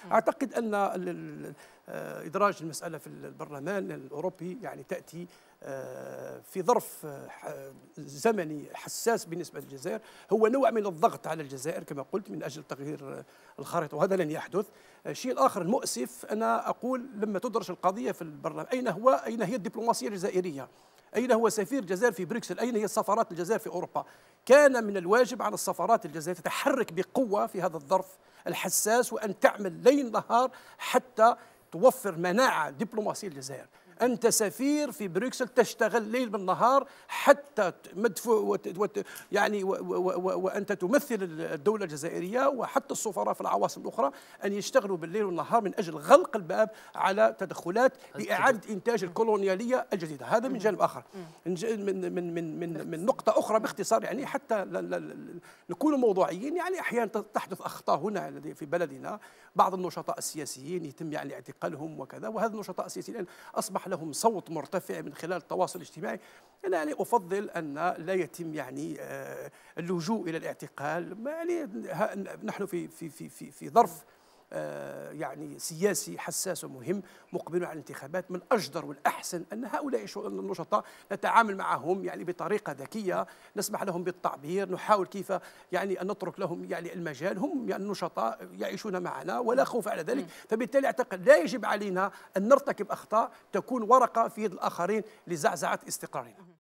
أعتقد أن إدراج المسألة في البرلمان الأوروبي يعني تأتي في ظرف زمني حساس بالنسبة للجزائر، هو نوع من الضغط على الجزائر كما قلت من أجل تغيير الخارطة، وهذا لن يحدث. الشيء الآخر المؤسف، أنا أقول لما تدرج القضية في البرلمان أين هي الدبلوماسية الجزائرية؟ أين هو سفير الجزائر في بروكسل؟ أين هي سفارات الجزائر في أوروبا؟ كان من الواجب على السفارات الجزائرية تتحرك بقوة في هذا الظرف الحساس، وأن تعمل ليل نهار حتى توفر مناعة دبلوماسية للجزائر. أنت سفير في بروكسل، تشتغل ليل بالنهار حتى مدفوع يعني وأنت تمثل الدولة الجزائرية، وحتى السفراء في العواصم الأخرى أن يشتغلوا بالليل والنهار من أجل غلق الباب على تدخلات لإعادة إنتاج الكولونيالية الجديدة. هذا من جانب آخر. من نقطة أخرى باختصار، يعني حتى نكون موضوعيين، يعني أحيانا تحدث أخطاء هنا في بلدنا. بعض النشطاء السياسيين يتم يعني اعتقالهم وكذا، وهذا النشطاء السياسيين أصبح لهم صوت مرتفع من خلال التواصل الاجتماعي. أنا يعني أفضل أن لا يتم يعني اللجوء إلى الاعتقال. يعني نحن في ظرف يعني سياسي حساس ومهم، مقبل على الانتخابات. من الأجدر والأحسن أن هؤلاء النشطاء نتعامل معهم يعني بطريقة ذكية، نسمح لهم بالتعبير، نحاول كيف يعني أن نترك لهم يعني المجال. هم يعني النشطاء يعيشون معنا ولا خوف على ذلك، فبالتالي أعتقد لا يجب علينا أن نرتكب أخطاء تكون ورقة في يد الآخرين لزعزعة استقرارنا.